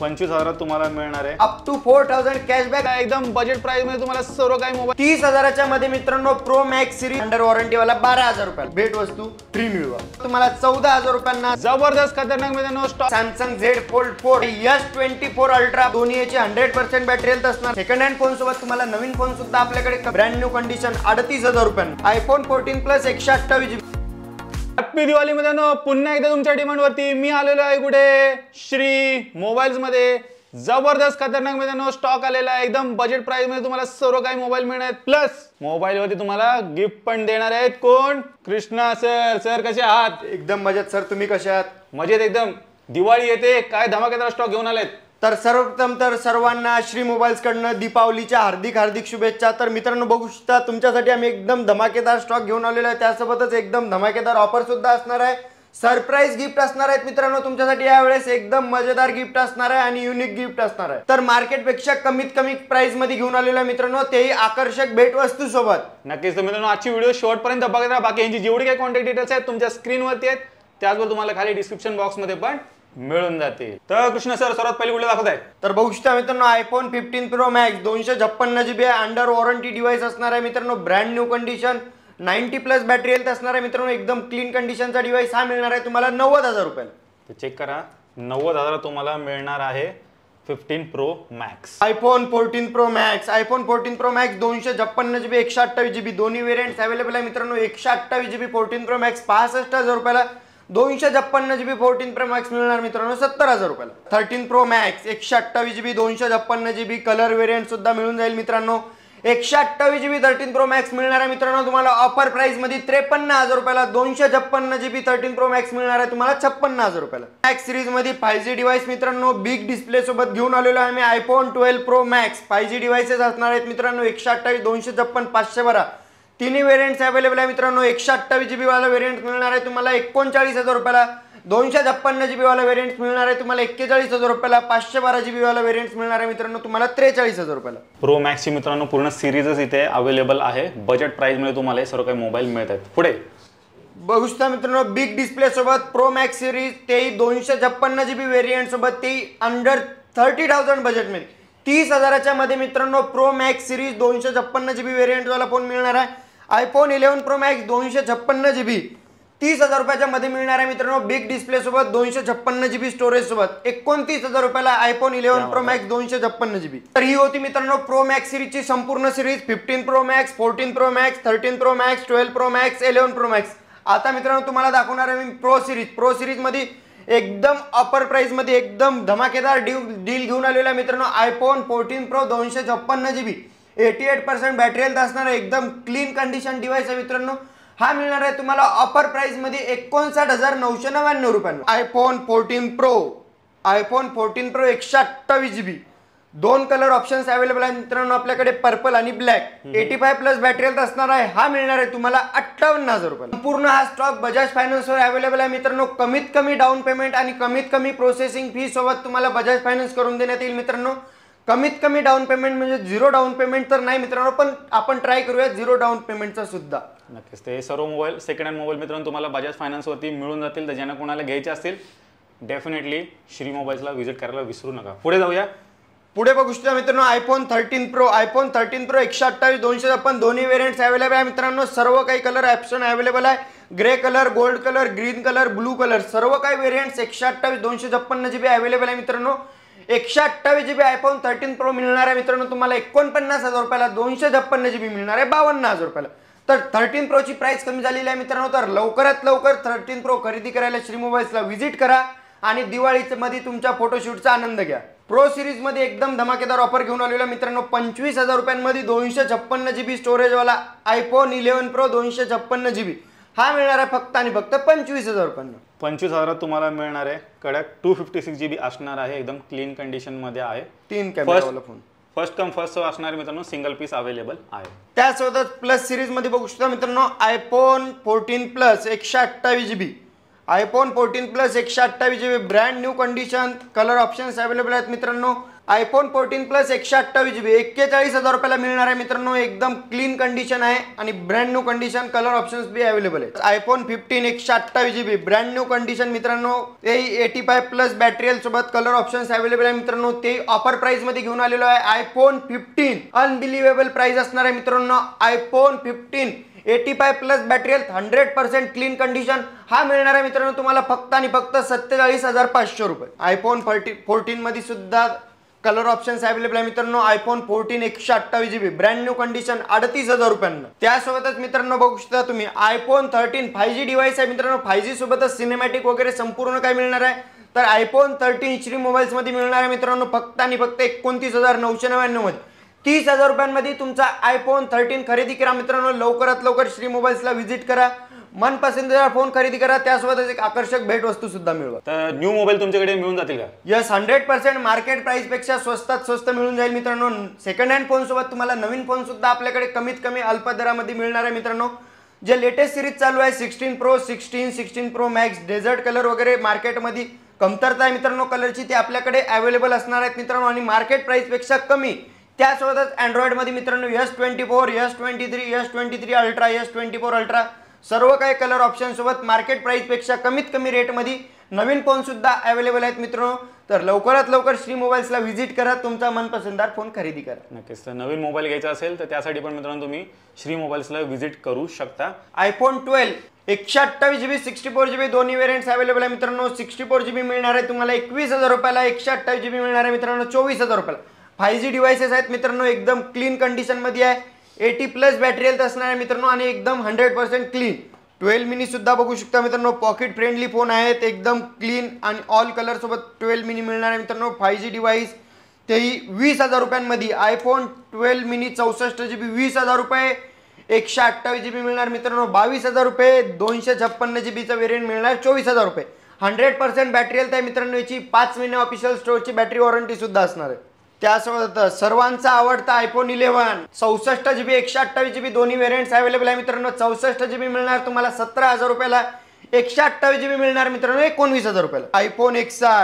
25,000 तुम्हाला मिळणार आहे अप टू 4000 कॅशबॅक एकदम बजेट प्राइस मध्ये तुम्हाला सर्व काही मोबाईल 30,000च्या मध्ये मित्रांनो pro max series under warranty वाला 12,000 रुपये भेट वस्तू फ्री मिळवा। तुम्हाला 14,000 रुपयांना जबरदस्त खतरनाक मित्रांनो stock Samsung Z Fold 4 S24 ultra दोन्ही याची 100% बॅटरी हेल्थ असणार। सेकंड हँड फोन सोबत तुम्हाला नवीन फोन सुद्धा आपल्याकडे ब्रँड न्यू कंडिशन 38,000 रुपयांना iPhone 14 plus 128 GB। Happy Diwali मित्रांनो, पुन्हा एकदा तुमच्या डिमांड वरती मी आलेलो आहे कुठे श्री मोबाईल्स मध्ये। जबरदस्त खतरनाक मित्रांनो स्टॉक आलेला आहे एकदम बजेट प्राइस मध्ये तुम्हाला सर्व काही मोबाईल मिळणार आहेत प्लस मोबाईल वरती तुम्हाला गिफ्ट पण देणार आहेत। कोण? कृष्णा सर। सर कसे आहात? एकदम मजेत सर, तुम्ही कसे आहात? मजेत एकदम। दिवाळी येते, काय धमाकेदार स्टॉक घेऊन आलेत? तर सर्वप्रथम तर सर्वांना श्री मोबाईल्स कडनं दीपावलीच्या हार्दिक शुभेच्छा। तर मित्रांनो बघू शकता तुमच्यासाठी आम्ही एकदम धमाकेदार स्टॉक घेऊन आलेलो आहे, त्यासोबतच एकदम धमाकेदार ऑफर सुद्धा असणार आहे, सरप्राईज गिफ्ट असणार आहेत मित्रांनो तुमच्यासाठी यावेळेस एकदम मजेदार गिफ्ट असणार आहे आणि युनिक गिफ्ट असणार आहे। तर मार्केटपेक्षा कमीत कमी प्राइस मध्ये घेऊन आलेलो आहे मित्रांनो, तेही आकर्षक भेटवस्तू सोबत। नक्कीच तर मित्रांनो आजची व्हिडिओ शेवटपर्यंत बघा। बाकी यांची जेवढी काही कॉन्टॅक्ट डिटेल्स आहेत तुमच्या स्क्रीनवरती आहेत, त्याचबरोबर तुम्हाला खाली डिस्क्रिप्शन बॉक्स मध्ये पण मिळून जाते। तर कृष्ण सर सर्वात पहिले व्हिडिओ दाखवत आहे। तर बघू शकता मित्रांनो iPhone 15 pro max 256 GB under warranty device असणार आहे मित्रांनो, brand new condition 90 plus battery health असणार आहे मित्रांनो, एकदम क्लीन कंडिशनचा डिव्हाइस हा मिळणार आहे तुम्हाला 90,000 रुपयाला। तर चेक करा 90,000 तुम्हाला मिळणार आहे 15 pro max iPhone 14 pro max. IPhone 14 pro max 256 GB 128 GB दोन्ही वेरियंट्स अवेलेबल आहे मित्रांनो। 128 GB 14 प्रो मॅक्स 65,000 रुपयाला, 256 GB 14 प्रो मॅक्स मिळणार मित्रांनो 70,000 रुपयाला। 13 pro max 128 GB 256 GB colour variant सुद्धा मिळून जाईल मित्रांनो। 128 GB 13 प्रो मॅक्स मिळणार आहे मित्रांनो तुम्हाला ऑफर प्राइस मध्ये 53,000 रुपयाला। 256 GB 13 प्रो मॅक्स मिळणार आहे तुम्हाला 56,000 रुपयाला। मॅक्स सिरीज मध्ये 5G डिव्हाइस मित्रांनो बिग डिस्प्ले सोबत घेऊन आलेलो आहे आम्ही iPhone 12 pro max. 5G devices असणार आहेत मित्रांनो 128 256 512 तिन्ही वेरियंट्स अवेलेबल आहे मित्रांनो। 128 GB वाला वेरियंट मिळणार आहे तुम्हाला 39,000 रुपयाला, 256 GB वाला वेरियंट मिळणार आहे तुम्हाला 41,000 रुपयाला, 512 GB वाला वेरियंट मिळणार आहे मित्रांनो तुम्हाला 43,000 रुपयाला। प्रो मॅक्स ची मित्रांनो पूर्ण सिरीजच इथे अवेलेबल आहे, बजेट प्राइस मध्ये तुम्हाला हे सर्व काही मोबाईल मिळतात। पुढे बघू शकता मित्रांनो बिग डिस्प्ले सोबत प्रो मॅक्स सिरीज तेही 256 GB वेरियंट सोबत तेही अंडर 30,000 बजेट मध्ये 30,000च्या मध्ये मित्रांनो pro max series 256 GB variant वाला फोन मिळणार आहे। आयफोन 11 प्रो मॅक्स 256 GB 30,000 रुपयाच्या मध्ये मिळणार आहे मित्रांनो बिग डिस्प्ले सोबत 256 GB स्टोरेज सोबत 29,000 रुपयाला आयफोन 11 प्रो मॅक्स 256 GB। तर ही होती मित्रांनो प्रो मॅक्स सिरीजची संपूर्ण series 15 pro max 14 pro max 13 pro max 12 pro max 11 pro max. आता मित्रांनो तुम्हाला दाखवणार आहे मी प्रो सिरीज। प्रो सिरीज मध्ये एकदम अपर प्राइस मध्ये एकदम धमाकेदार डील घेऊन आलेला आहे मित्रांनो iPhone 14 pro 256 GB 88% battery health असणार आहे, एकदम क्लीन कंडिशन डिव्हाइस आहे मित्रांनो। हा मिळणार आहे तुम्हाला ऑफर प्राइस मध्ये 59,999 रुपयांना। आयफोन 14 प्रो 128 GB दोन कलर ऑप्शन्स अवेलेबल आहेत मित्रांनो आपल्याकडे, पर्पल आणि ब्लॅक। 85 प्लस बॅटरी हेल्थ असणार आहे, हा मिळणार आहे तुम्हाला 58,000 रुपयाला। पूर्ण हा स्टॉक बजाज फायनान्स वर अवेलेबल आहे मित्रांनो, कमीत कमी डाऊन पेमेंट आणि कमीत कमी प्रोसेसिंग फी सोबत तुम्हाला बजाज फायनान्स करून देण्यात येईल मित्रांनो। कमीत कमी डाऊन पेमेंट म्हणजे 0 डाऊन पेमेंट तर नाही मित्रांनो, पण आपण ट्राय करूया 0 डाऊन पेमेंटचा सुद्धा। नक्कीच ते सर्व मोबाईल सेकंड हँड मोबाईल मित्रांनो तुम्हाला बजाज फायनान्स वरती मिळून जातील, तर ज्यांना कोणाला घ्यायचे असतील डेफिनेटली श्री मोबाईल्सला व्हिजिट करायला विसरू नका। पुढे जाऊया। पुढे बघू शकता मित्रांनो आयफोन 13 प्रो 128 256 दोन्ही वेरियंट्स अवेलेबल आहे मित्रांनो। सर्व काही कलर ऑप्शन अवेलेबल आहे, grey colour, gold colour, green colour, blue colour, सर्व काही वेरियंट्स 128 256 GB अवेलेबल आहे मित्रांनो। 128 GB आयफोन 13 प्रो मिळणार आहे मित्रांनो तुम्हाला 49,000 रुपयाला, 256 GB मिळणार आहे 52,000 रुपयाला। तर 13 प्रो ची प्राइस कमी झालेली आहे मित्रांनो, तर लवकरात लवकर 13 प्रो खरेदी करायला श्री मोबाईल्सला व्हिजिट करा आणि दिवाळीच्या मध्ये तुमच्या फोटोशूटचा आनंद घ्या। प्रो सिरीज मध्ये एकदम धमाकेदार ऑफर घेऊन आलेला मित्रांनो 25,000 रुपयांमध्ये 256 GB स्टोरेज वाला आयफोन 11 प्रो 256 GB हा मिळणार आहे फक्त आणि फक्त 25,000 रुपयांना। 25,000 तुम्हाला मिळणार आहे। कडक 256 GB असणार आहे, एकदम क्लीन कंडिशन मध्ये आहे, 3 कॅमेरा वाला phone, first come first serve असणार मित्रांनो, सिंगल पीस अवेलेबल आहे। त्यासोबत प्लस सिरीज मध्ये बघू शकता मित्रांनो iPhone 14 plus 128 GB iPhone 14 plus 128 GB brand new condition colour options available आहेत मित्रांनो। आयफोन 14 प्लस 128 GB 41,000 रुपयाला मिळणार आहे मित्रांनो. एकदम क्लीन कंडिशन आहे आणि brand new condition, colour options बी अवेलेबल आहेत. IPhone 15 128 GB brand new condition मित्रांनो. ते 85 प्लस बॅटरी सोबत कलर ऑप्शन्स अवेलेबल आहे मित्रांनो. ते ऑफर प्राइस मध्ये घेऊन आलेलो आहे. आयफोन 15 अनबिलिव्हेबल प्राइस असणार आहे मित्रांनो. IPhone 15 85 plus battery 100% clean condition हा मिळणार आहे मित्रांनो तुम्हाला फक्त आणि फक्त 47,500 रुपये. आयफोन 14 मध्ये सुद्धा कलर ऑप्शन्स अवेलेबल आहे मित्रांनो. IPhone 14 128 GB brand new condition 38,000 रुपयांना. त्यासोबतच मित्रांनो बघू शकता तुम्ही आयफोन 13 5G डिव्हाइस आहे मित्रांनो. 5G सोबतच सिनेमॅटिक वगैरे संपूर्ण काय मिळणार आहे तर आयफोन 13 श्री मोबाईल्स मध्ये मिळणार आहे मित्रांनो फक्त आणि फक्त 29,999 मध्ये. 30,000 रुपयांमध्ये तुमचा आयफोन 13 खरेदी करा मित्रांनो. लवकरात लवकर श्री मोबाईल्सला व्हिजिट करा, मनपसंतीचा फोन खरेदी करा, त्यासोबतच एक आकर्षक भेट वस्तू सुद्धा मिळवा. तर न्यू मोबाईल तुमच्याकडे मिळून जातील का? यस, 100% मार्केट प्राइस पेक्षा स्वस्तात स्वस्त मिळून जाईल मित्रांनो. सेकंड हँड फोन सोबत तुम्हाला नवीन फोन सुद्धा आपल्याकडे कमीत कमी अल्प दरामध्ये मिळणार आहे मित्रांनो. जे लेटेस्ट सिरीज चालू आहे 16 pro 16 pro max desert colour वगैरे मार्केटमध्ये कमतरता आहे मित्रांनो कलरची, ते आपल्याकडे अवेलेबल असणार आहेत मित्रांनो आणि मार्केट प्राइस पेक्षा कमी. त्यासोबतच अँड्रॉइड मध्ये मित्रांनो S24 S23 S23 ultra S24 ultra सर्व काही कलर ऑप्शन सोबत मार्केट प्राइस पेक्षा कमीत कमी रेट मध्ये नवीन फोन सुद्धा अवेलेबल आहेत मित्रांनो. तर लवकरात लवकर श्री मोबाईल्सला व्हिजिट करा, तुमचा मनपसंतदार फोन खरेदी करा. नक्कीच. तर नवीन मोबाईल घ्यायचा असेल तर त्यासाठी पण मित्रांनो तुम्ही श्री मोबाईल्सला व्हिजिट करू शकता. आयफोन 12 128 GB 64 GB दोन्ही वेरियंट्स अवेलेबल आहे मित्रांनो. 64 GB मिळणार आहे तुम्हाला 21,000 रुपयाला. 128 GB मिळणार आहे मित्रांनो 24,000 रुपयाला. 5G डिव्हाइसेस आहेत मित्रांनो. एकदम क्लीन कंडिशन मध्ये आहे. 80 प्लस बॅटरी हेल्थ असणार आहे मित्रांनो आणि एकदम 100% क्लीन. 12 मिनी सुद्धा बघू शकता मित्रांनो. पॉकेट फ्रेंडली फोन आहेत, एकदम क्लीन आणि ऑल कलर सोबत 12 मिनी मिळणार आहे मित्रांनो. 5G डिव्हाइस तेही 20,000 रुपयांमध्ये. आयफोन 12 मिनी 64 GB 20,000 रुपये. 128 GB मिळणार मित्रांनो 22,000 रुपये. 256 GB चा वेरियंट मिळणार 24,000 रुपये. 100% बॅटरी हेल्थ आहे मित्रांनो याची. 5 महिने ऑफिशियल स्टोअरची बॅटरी वॉरंटी सुद्धा असणार आहे. त्यासोबत सर्वांचा आवडता आयफोन 11 64 GB 128 GB दोन्ही वेरियंट्स अवेलेबल आहे मित्रांनो. 64 GB मिळणार तुम्हाला 17,000 रुपयाला. 128 GB मिळणार मित्रांनो 19,000 रुपयाला. IPhone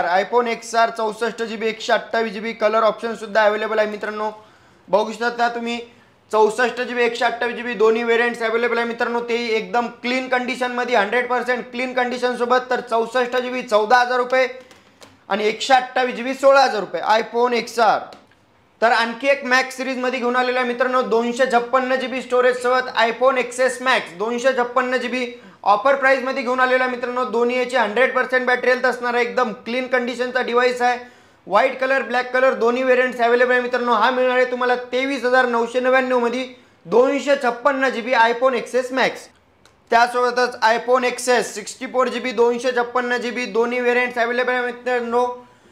XR 64 GB 128 GB colour option सुद्धा अवेलेबल आहे मित्रांनो. बघू शकता तुम्ही 64 GB 128 GB दोन्ही वेरियंट्स अवेलेबल आहे मित्रांनो. ते एकदम क्लीन कंडिशन मध्ये 100% क्लीन कंडिशन सोबत. तर 64 GB 14,000 रुपये आणि 128 GB 16,000 रुपये. IPhone XR. तर आणखी एक मॅक्स सिरीज मध्ये घेऊन आलेलो आहे मित्रांनो 256 GB स्टोरेज सोबत iPhone XS max 256 GB offer price मध्ये घेऊन आलेलो आहे मित्रांनो. दोन्ही याची 100% बॅटरी हेल्थ असणार आहे. एकदम क्लीन कंडिशनचा डिव्हाइस आहे. व्हाईट कलर ब्लॅक कलर दोन्ही वेरियंट्स अवेलेबल आहे मित्रांनो. हा मिळणार आहे तुम्हाला 23,999 मध्ये 256 GB आयफोन XS मॅक्स. त्यासोबतच आयफोन XS 64 GB 256 GB दोन्ही वेरियंट्स अवेलेबल आहे मित्रांनो.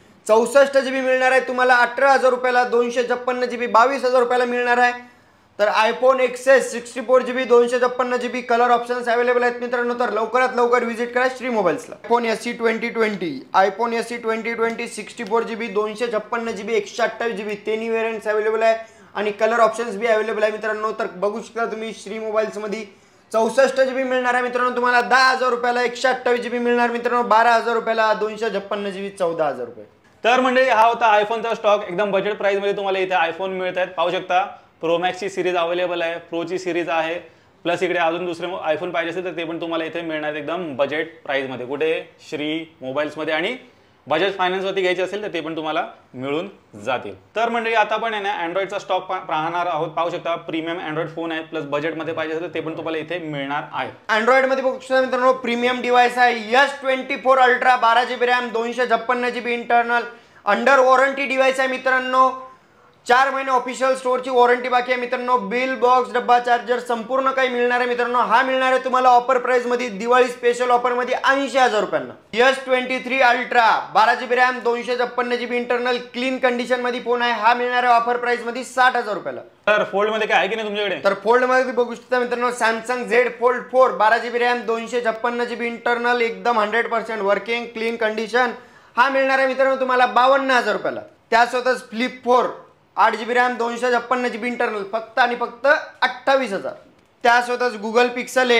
64 GB मिळणार आहे तुम्हाला 18,000 रुपयाला. 256 GB 22,000 रुपयाला मिळणार आहे. तर iPhone XS 64 GB 256 GB colour options available आहेत मित्रांनो. तर लवकरात लवकर व्हिजिट करा श्री मोबाईल्सला. IPhone SE 2020 iPhone SE 2020 64 GB 256 GB 128 GB तिन्ही वेरियंट्स अवेलेबल आहे आणि कलर ऑप्शन्स बी अवेलेबल आहे मित्रांनो. तर बघू शकता तुम्ही श्री मोबाईल्स मध्ये 64 GB मिळणार आहे मित्रांनो तुम्हाला 10,000 रुपयाला. 128 GB मिळणार मित्रांनो 12,000 रुपयाला. 256 GB 14,000 रुपये. तर मंडळी हा होता आयफोनचा स्टॉक. एकदम बजेट प्राइस मध्ये तुम्हाला इथे आयफोन मिळत आहेत. पाहू शकता प्रो मॅक्सची सिरीज अवेलेबल आहे, प्रोची सिरीज आहे, प्लस इकडे अजून दुसरे आयफोन पाहिजे असेल तर ते पण तुम्हाला इथे मिळणार एकदम बजेट प्राइस मध्ये. कुठे? श्री मोबाईल्समध्ये. आणि बजाज फायनान्सवरती घ्यायचे असेल तर ते पण तुम्हाला मिळून जातील. तर मंडळी आता पण आहे ना अँड्रॉइडचा स्टॉक पाहणार आहोत. पाहू शकता प्रीमियम अँड्रॉइड फोन आहे, प्लस बजेटमध्ये पाहिजे असेल तर ते पण तुम्हाला इथे मिळणार आहे. अँड्रॉइडमध्ये बघू शकता मित्रांनो प्रीमियम डिव्हाइस आहे S24 ultra 12 GB RAM 256 GB internal under warranty device आहे मित्रांनो. 4 महिने ऑफिशियल स्टोअरची वॉरंटी बाकी आहे मित्रांनो. बिल बॉक्स डब्बा चार्जर संपूर्ण काही मिळणार आहे मित्रांनो. हा मिळणार आहे तुम्हाला ऑफर प्राइस मध्ये दिवाळी स्पेशल ऑफर मध्ये 80,000 रुपयांना. S23 ultra 12 GB RAM 256 GB internal clean condition मध्ये फोन आहे. हा मिळणार आहे ऑफर प्राइस मध्ये 60,000 रुपयाला. तर फोल्ड मध्ये काय आहे की नाही तुमच्याकडे? तर फोल्ड मध्ये बघू शकता मित्रांनो Samsung Z fold 4 12 GB RAM 256 GB internal एकदम 100% वर्किंग क्लीन कंडिशन. हा मिळणार आहे मित्रांनो तुम्हाला 52,000 रुपयाला. त्यासोबतच flip 4 8 GB RAM 256 GB internal फक्त आणि फक्त 28,000. त्यासोबतच Google Pixel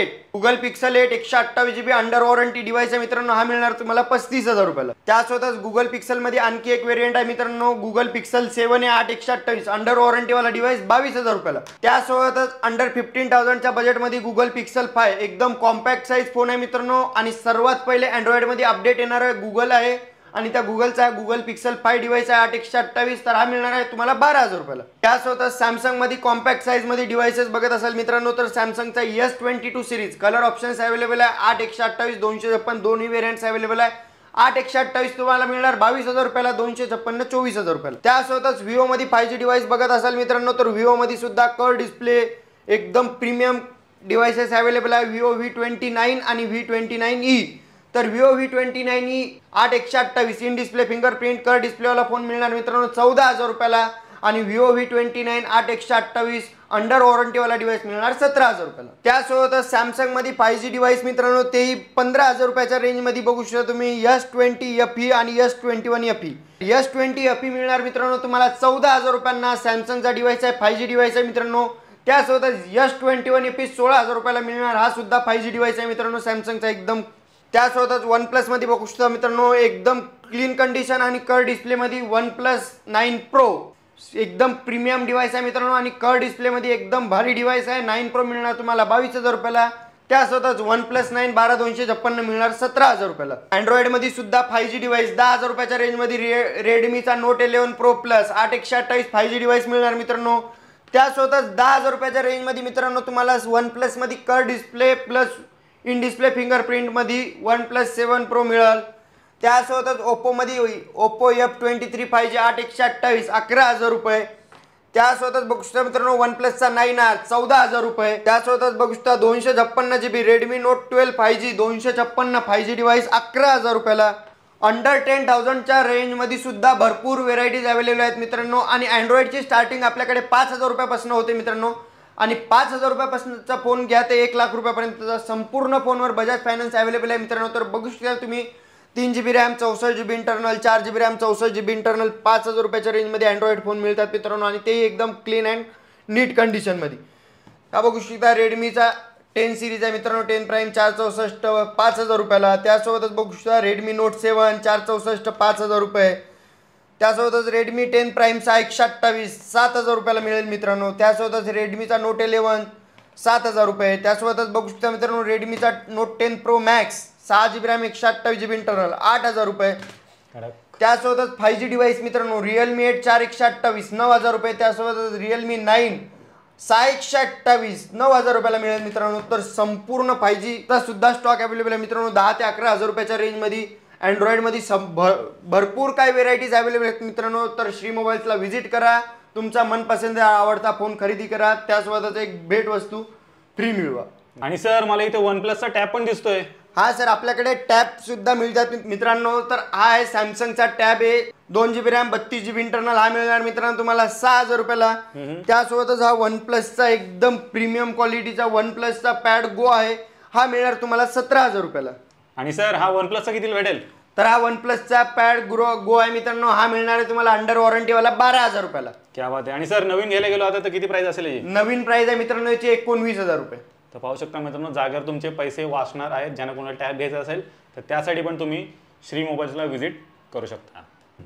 8 128 GB under warranty device आहे मित्रांनो, हा मिळणार तुम्हाला 35,000 रुपयाला. त्यासोबतच गुगल पिक्सल मध्ये आणखी एक व्हेरियंट आहे मित्रांनो, गुगल पिक्सल 7 आहे 8 128 अंडर वॉरंटी वाला डिव्हाइस 22,000 रुपयाला. त्यासोबतच अंडर 15,000च्या बजेटमध्ये गुगल पिक्सल 5 एकदम कॉम्पॅक्ट साईज फोन आहे मित्रांनो, आणि सर्वात पहिले अँड्रॉइड मध्ये अपडेट येणार गुगल आहे, आणि त्या गुगलचा गुगल पिक्सल 5 डिव्हाइस आहे 8 128, तर हा मिळणार आहे तुम्हाला 12,000 रुपयाला. त्यासोबतच सॅमसंग मध्ये कॉम्पॅक्ट साईज मध्ये डिव्हाइसेस बघत असाल मित्रांनो, तर सॅमसंगचा S22 series colour options available आहे 8 128 256 दोन्ही व्हेरियंट्स अवेलेबल आहे. 8 128 तुम्हाला मिळणार 22,000 रुपयाला, 256 24,000 रुपयाला. त्यासोबतच विवो मध्ये 5G डिव्हाइस बघत असाल मित्रांनो, तर विवो मध्ये सुद्धा कर्व डिस्प्ले एकदम प्रीमियम डिव्हाइसेस अवेलेबल आहे, विवो V29 आणि V29e. तर Vivo V29e 8 128 in display fingerprint कर डिस्प्लेवाला फोन मिळणार मित्रांनो 14,000 रुपयाला, आणि विवो V29 8 128 अंडर वॉरंटीवाला डिव्हाइस मिळणार 17,000 रुपयाला. त्यासोबतच सॅमसंग मध्ये 5G डिव्हाइस मित्रांनो तेही 15,000 रुपयाच्या रेंज मध्ये बघू शकता तुम्ही, S20 FE आणि S21 FE. S20 FE मिळणार मित्रांनो तुम्हाला 14,000 रुपयांना, सॅमसंगचा डिव्हाइस आहे 5G डिव्हाइस आहे मित्रांनो. त्यासोबतच S21 FE 16,000 रुपयाला मिळणार, हा सुद्धा 5G डिव्हाइस आहे मित्रांनो सॅमसंगचा एकदम. त्यासोबतच वन प्लस मध्ये बघू शकता मित्रांनो एकदम क्लीन कंडिशन आणि कर डिस्प्ले मध्ये OnePlus 9 Pro एकदम प्रीमियम डिव्हाइस आहे मित्रांनो, आणि कर डिस्प्ले मध्ये एकदम भारी डिव्हाइस आहे. 9 Pro मिळणार तुम्हाला 22,000 रुपयाला. त्यासोबतच OnePlus 9 12256 मिळणार 17,000 रुपयाला. अँड्रॉइड मध्ये सुद्धा 5G डिव्हाइस 10,000 रुपयाच्या रेंज मध्ये रेडमीचा Note 11 Pro Plus 8 128 5G device मिळणार मित्रांनो. त्यासोबतच 10,000 रुपयाच्या रेंज मध्ये मित्रांनो तुम्हाला OnePlus मध्ये कर display plus in display fingerprint मध्ये OnePlus 7 Pro मिळेल. त्यासोबतच ओप्पो मध्ये ओप्पो F23 5G 8 128 11,000 रुपये. त्यासोबतच बघू शकता मित्रांनो OnePlusचा 9R 14,000 रुपये. त्यासोबतच बघू शकता 256 GB Redmi Note 12 5G 256 5G device 11,000 रुपयाला. अंडर 10,000च्या रेंज मध्ये सुद्धा भरपूर व्हेरायटीज अवेलेबल आहेत मित्रांनो, आणि अँड्रॉइडची स्टार्टिंग आपल्याकडे 5,000 रुपयापासून होते मित्रांनो, आणि 5,000 रुपयापासूनचा फोन घ्या ते 1,00,000 रुपयापर्यंतचा संपूर्ण फोनवर बजाज फायनान्स अवेलेबल आहे मित्रांनो. तर बघू शकता तुम्ही 3 GB RAM 64 GB internal 4 GB RAM 64 GB internal 5,000 रुपयाच्या रेंजमध्ये अँड्रॉइड फोन मिळतात मित्रांनो, आणि तेही एकदम क्लीन अँड नीट कंडिशनमध्ये. हा बघू शकता रेडमीचा 10 सिरीज आहे मित्रांनो 10 प्राईम 464 5,000 रुपयाला. त्यासोबतच बघू शकता रेडमी Note 7 464 5,000 रुपये. त्यासोबतच रेडमी 10 प्राईम 628 7,000 रुपयाला मिळेल मित्रांनो. त्यासोबतच रेडमीचा Note 11 7,000 रुपये. त्यासोबतच बघू शकता मित्रांनो रेडमीचा Note 10 Pro Max 6 GB RAM 128 GB internal 8,000 रुपये. त्यासोबतच 5G डिव्हाइस मित्रांनो रिअलमी 8 4 128 9,000 रुपये. त्यासोबतच रिअलमी 9 6 128 9,000 रुपयाला मिळेल मित्रांनो. तर संपूर्ण 5Gचा सुद्धा स्टॉक अवेलेबल आहे मित्रांनो 10,000 ते 11,000 रुपयाच्या रेंजमध्ये. अँड्रॉइडमध्ये भरपूर काही व्हेरायटीज अवेलेबल आहेत मित्रांनो. तर श्री मोबाईल्सला व्हिजिट करा, तुमचा मनपसंद आवडता फोन खरेदी करा, त्यासोबतच एक भेटवस्तू फ्री मिळवा. आणि सर मला इथे OnePlusचा टॅब पण दिसतोय. हा सर आपल्याकडे टॅब सुद्धा मिळतात मित्रांनो. तर हा आहे सॅमसंगचा टॅब आहे 2 GB रॅम 32 GB इंटरनल, हा मिळणार मित्रांनो तुम्हाला 6,000 रुपयाला. त्यासोबतच हा OnePlusचा एकदम प्रीमियम क्वालिटीचा OnePlusचा पॅड गो आहे, हा मिळणार तुम्हाला 17,000 रुपयाला. आणि सर हा OnePlusचा किती भेटेल? तर हा OnePlusचा पॅड गो आहे मित्रांनो, हा मिळणार आहे तुम्हाला अंडर वॉरंटीवाला 12,000 रुपयाला. क्या बात आहे. आणि सर नवीन घ्यायला गेलो आता तर किती प्राइस असेल याची? नवीन प्राइस आहे मित्रांनो याची 19,000 रुपये. तर पाहू शकता मित्रांनो जागेवर तुमचे पैसे वाचणार आहेत. ज्यांना कोणाला टॅब घ्यायचा असेल तर त्यासाठी पण तुम्ही श्री मोबाईल्सला व्हिजिट करू शकता.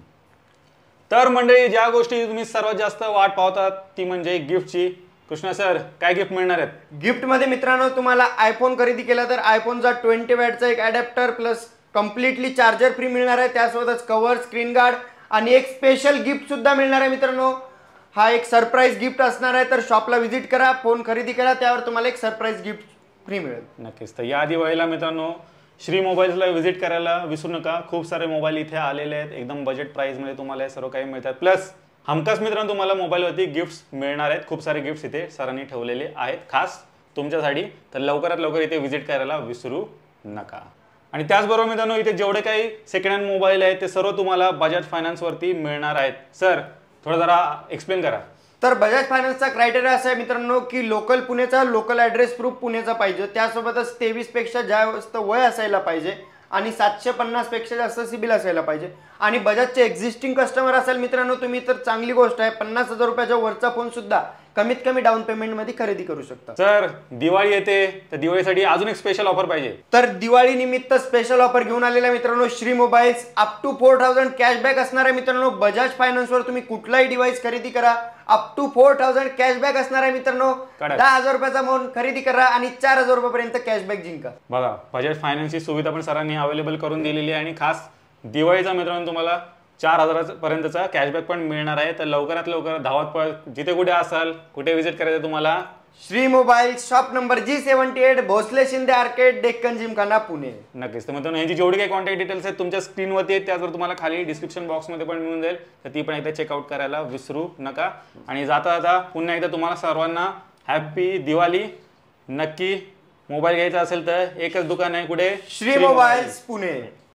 तर मंडळी ज्या गोष्टी तुम्ही सर्वात जास्त वाट पाहतात ती म्हणजे गिफ्टची. कृष्णा सर काय गिफ्ट मिळणार आहेत? गिफ्टमध्ये मित्रांनो तुम्हाला आयफोन खरेदी केला तर आयफोनचा 20 वॅटचा एक adapter plus completely charger free मिळणार आहे. त्यासोबतच कव्हर स्क्रीन गार्ड आणि एक स्पेशल गिफ्ट सुद्धा मिळणार आहे मित्रांनो. हा एक सरप्राईज गिफ्ट असणार आहे. तर शॉपला व्हिजिट करा, फोन खरेदी करा, त्यावर तुम्हाला एक सरप्राईज गिफ्ट फ्री मिळेल. नक्कीच. तर या दिवाळीला मित्रांनो श्री मोबाईल्सला व्हिजिट करायला विसरू नका. खूप सारे मोबाईल इथे आलेले आहेत, एकदम बजेट प्राइसमध्ये तुम्हाला सर्व काही मिळतात. प्लस हमखास मित्रांनो तुम्हाला मोबाईलवरती गिफ्ट्स मिळणार आहेत. खूप सारे गिफ्ट्स इथे सरांनी ठेवलेले आहेत खास तुमच्यासाठी. तर लवकरात लवकर इथे व्हिजिट करायला विसरू नका. आणि त्याचबरोबर मित्रांनो इथे जेवढे काही सेकंड हँड मोबाईल आहेत ते सर्व तुम्हाला बजाज फायनान्सवरती मिळणार आहेत. सर थोडं जरा एक्सप्लेन करा. तर बजाज फायनान्सचा क्रायटेरिया असा आहे मित्रांनो की लोकल पुणेचा लोकल ॲड्रेस प्रूफ पुणेचा पाहिजे. त्यासोबतच 23 पेक्षा जास्त वय असायला पाहिजे आणि 750 पेक्षा जास्त सिबिल असायला पाहिजे. आणि बजाजचे एक्झिस्टिंग कस्टमर असाल मित्रांनो तुम्ही तर चांगली गोष्ट आहे. 50,000 रुपयाच्या वरचा फोन सुद्धा कमीत कमी डाऊन पेमेंट मध्ये खरेदी करू शकता. सर दिवाळी येते तर दिवाळीसाठी अजून एक स्पेशल ऑफर पाहिजे. तर दिवाळी निमित्त स्पेशल ऑफर घेऊन आलेल्या मित्रांनो Shri mobiles up to 4000 cashback असणार आहे मित्रांनो. बजाज फायनान्सवर तुम्ही कुठलाही डिव्हाइस खरेदी करा, अप टू 4000 कॅशबॅक असणार आहे मित्रांनो. 10,000 रुपयाचा अमाऊंट खरेदी करा आणि 4,000 रुपयापर्यंत कॅशबॅक जिंका. बघा बजाज फायनान्सची सुविधा पण सरांनी अवेलेबल करून दिलेली आहे आणि खास दिवाळीचा मित्रांनो तुम्हाला 4,000 पर्यंतचा कॅशबॅक पण मिळणार आहे. तर लवकरात लवकर धावत पळ, जिथे कुठे असाल, कुठे विजिट करायचं तुम्हाला, Shri mobile shop number G78 Bhosale Shinde arcade Deccan Gymkhana Pune. नक्कीच. तर मित्रांनो यांची जेवढी काही कॉन्टॅक्ट डिटेल्स आहेत तुमच्या स्क्रीनवरती आहेत, त्याचवर तुम्हाला खाली डिस्क्रिप्शन बॉक्समध्ये पण मिळून जाईल. तर ती पण एकदा चेकआउट करायला विसरू नका. आणि जाता जाता पुन्हा एकदा तुम्हाला सर्वांना हॅपी दिवाळी. नक्की मोबाईल घ्यायचा असेल तर एकच दुकान आहे, कुठे? श्री मोबाईल्स पुणे.